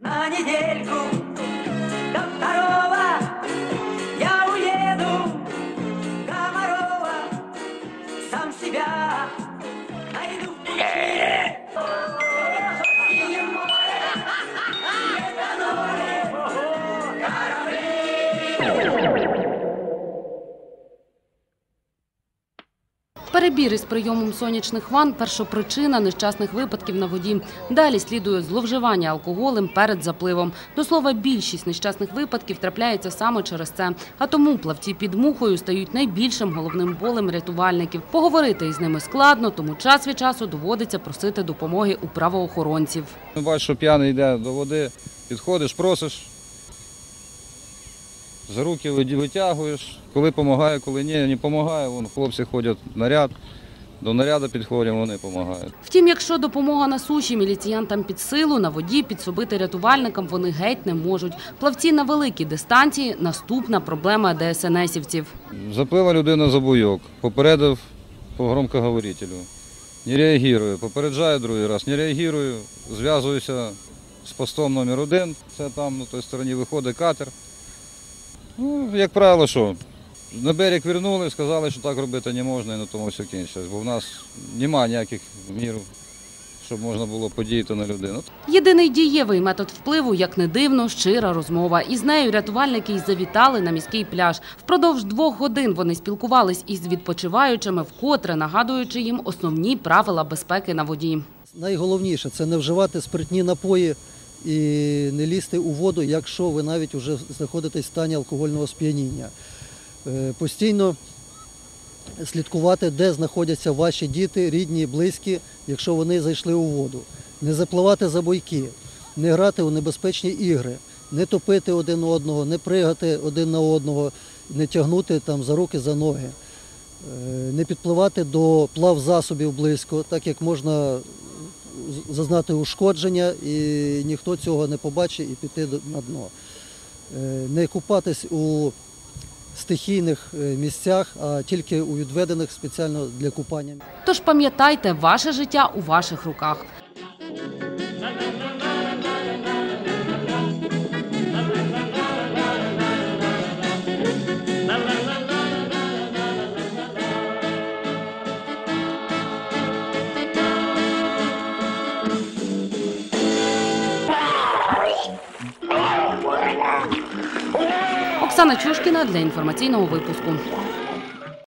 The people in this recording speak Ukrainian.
На недельку до второго я уеду в Комарова, сам себя найду в пути. И море, и море, корабли. Перебір із прийомом сонячних ванн – першопричина нещасних випадків на воді. Далі слідує зловживання алкоголем перед запливом. До слова, більшість нещасних випадків трапляється саме через це. А тому плавці під мухою стають найбільшим головним болем рятувальників. Поговорити із ними складно, тому час від часу доводиться просити допомоги у правоохоронців. Бачиш, що п'яний йде до води, підходиш, просиш. За руки витягуєш, коли допомагає, коли ні, не допомагає. Вон хлопці ходять в наряд, до наряду підходять, вони допомагають. Втім, якщо допомога на суші міліціянтам під силу, на воді підсобити рятувальникам вони геть не можуть. Плавці на великій дистанції – наступна проблема ДСНСівців. Заплила людина за буйок, попередив по громкоговорителю, не реагує, попереджає другий раз, не реагує, зв'язуюся з постом номер 1, це там на той стороні виходить катер. Ну, як правило, що? На берег вернули, сказали, що так робити не можна, і на тому все кінчилось. Бо в нас немає ніяких мір, щоб можна було подіяти на людину. Єдиний дієвий метод впливу, як не дивно, щира розмова. І з нею рятувальники й завітали на міський пляж. Впродовж 2 годин вони спілкувались із відпочиваючими, вкотре нагадуючи їм основні правила безпеки на воді. Найголовніше – це не вживати спиртні напої і не лізти у воду, якщо ви навіть вже знаходитесь в стані алкогольного сп'яніння. Постійно слідкувати, де знаходяться ваші діти, рідні, близькі, якщо вони зайшли у воду. Не запливати за буйки, не грати у небезпечні ігри, не топити один одного, не пригати один на одного, не тягнути там за руки, за ноги. Не підпливати до плавзасобів близько, так як можна зазнати ушкодження, і ніхто цього не побачить і піти на дно. Не купатись у стихійних місцях, а тільки у відведених спеціально для купання. Тож пам'ятайте, ваше життя у ваших руках. Оксана Чушкіна для інформаційного випуску.